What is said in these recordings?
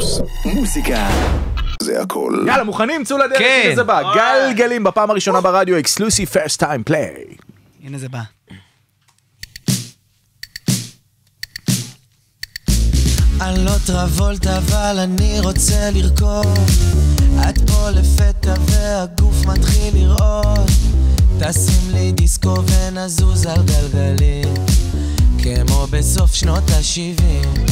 רדיוס. מוזיקה זה הכל. יאללה, מוכנים? צאו לדרך, הנה זה בא. גלגלים בפעם הראשונה ברדיו, אקסקלוסיב פרסט טיים פליי. הנה זה בא. אני לא טרבולט אבל אני רוצה לרקוד, את פה לפתע והגוף מתחיל לראות, תשים לי דיסקו ונזוז על גלגלים כמו בסוף שנות ה-70.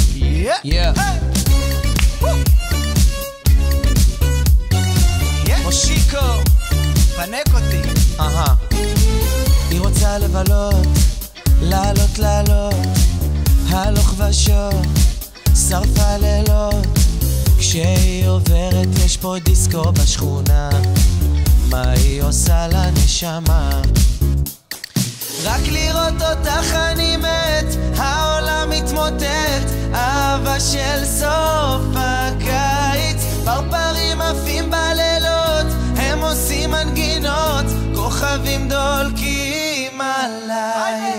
מושיקו, פנק אותי. היא רוצה לבלות, לעלות, הלוך ושוב, שרפה לילות, כשהיא עוברת יש פה דיסקו בשכונה, מה היא עושה לנשמה? רק לראות אותך אני מת, העולם מתמוטט, אהבה של סוף הקיץ, פרפרים עפים בלילות, הם עושים מנגינות, כוכבים דולקים עליי.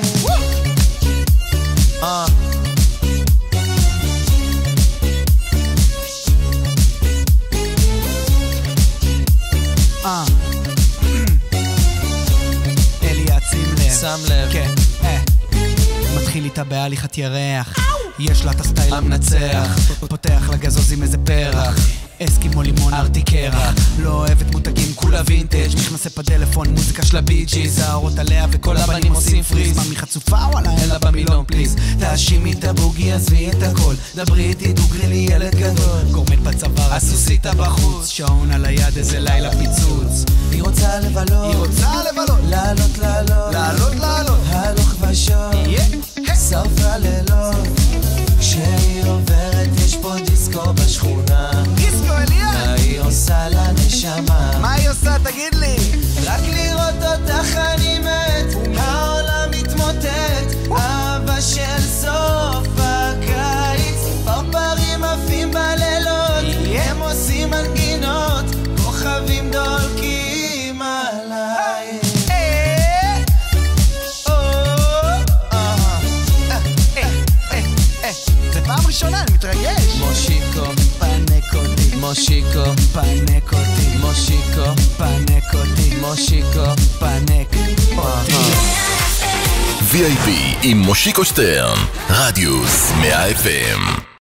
אליה, שם לב, כן, מתחיל איתה בהליכת ירח, יש לה את הסטייל המנצח, פותח לגזוז עם איזה פרח, אסקימו לימון ארטי קרח, לא אוהבת מותגים כולה וינטג', מכנסה פדלפון מוזיקה של הביג'י, זהרות עליה וכל הבנים עושים פריז, ממי חצופה וואלה אלא במילון פליז, תאשימי את הבוגי עזבי את הכל, דברי איתי דוגרי לי ילד גדול, גורמת בצוואר הסוסית בחוץ, שעון על היד איזה לילה פיצוץ, היא רוצה לבלות, לעלות, הלוך ושוב, שרפה לילות, כשהיא עוברת יש פה דיסקו בשכונה, מה היא עושה לנשמה? מה היא עושה? תגיד לי. רק לראות אותך אני מת, העולם מתמוטט, אהבה של סוף הקיץ, פרפרים עפים בלילות, הם עושים מנגינות, כוכבים דולקים עליי. זה פעם ראשונה, אני מתרגש. מושיקו פנק אותי, מושיקו פנק אותי, מושיקו פנק אותי, מושיקו פנק אותי. VIP עם מושיקו שטרן, רדיוס 100 FM.